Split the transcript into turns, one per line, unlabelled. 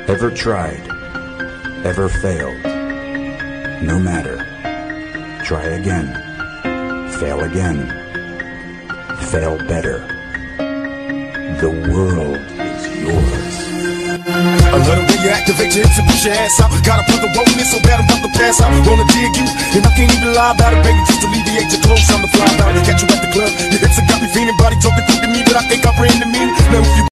Ever tried? Ever failed? No matter. Try again. Fail again. Fail better. The world is yours.
I love the way you activate your hips and push your ass out. Gotta put the roll in so bad I'm about to pass out. Wanna dig you, and I can't even lie about it, baby. Just alleviate your clothes, I'm the fly about it. Catch you at the club, your hips have got me feeling. Body talking to me, but I think I ran the meaning. Now if you